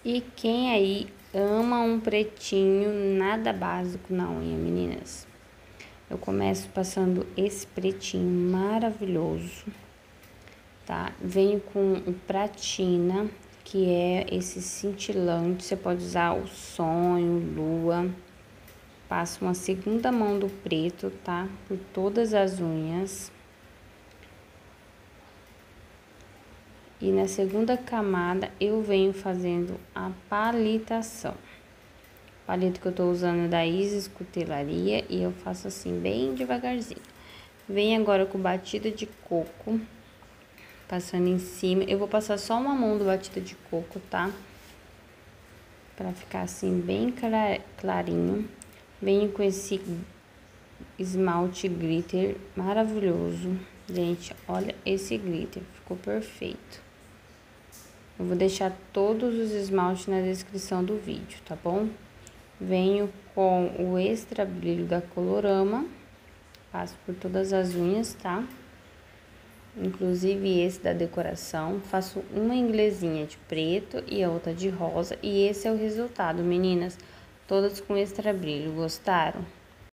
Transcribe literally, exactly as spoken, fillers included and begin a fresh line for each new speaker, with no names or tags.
E quem aí ama um pretinho nada básico na unha, meninas? Eu começo passando esse pretinho maravilhoso, tá? Venho com o pratina, que é esse cintilante. Você pode usar o sonho, lua. Passo uma segunda mão do preto, tá? Por todas as unhas. E na segunda camada, eu venho fazendo a palitação. O palito que eu tô usando é da Isis Cutelaria e eu faço assim, bem devagarzinho. Venho agora com batida de coco, passando em cima. Eu vou passar só uma mão do batida de coco, tá? Pra ficar assim, bem clarinho. Venho com esse esmalte glitter maravilhoso. Gente, olha esse glitter, ficou perfeito. Eu vou deixar todos os esmaltes na descrição do vídeo, tá bom? Venho com o extra brilho da Colorama, passo por todas as unhas, tá? Inclusive esse da decoração, faço uma inglesinha de preto e a outra de rosa, e esse é o resultado, meninas, todas com extra brilho. Gostaram?